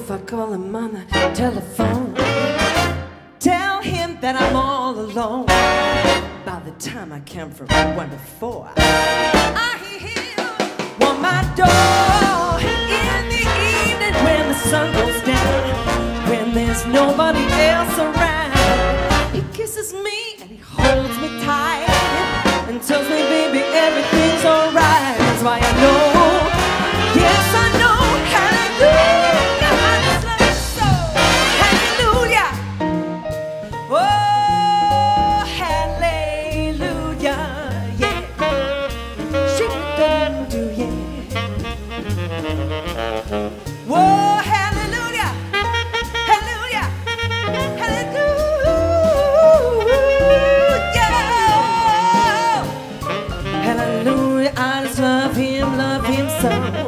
if I call him on the telephone? Tell him that I'm all alone. By the time I come from 1 to 4, I hear him on my door in the evening when the sun goes down, when there's nobody else around. He kisses me and he holds me tight and tells me, baby, everything's alright. That's why I know, yes I know, hallelujah, I just love you so, hallelujah, oh, hallelujah, yeah, she doesn't do, yeah, whoa, hallelujah, hallelujah, hallelujah, hallelujah, I just love him so.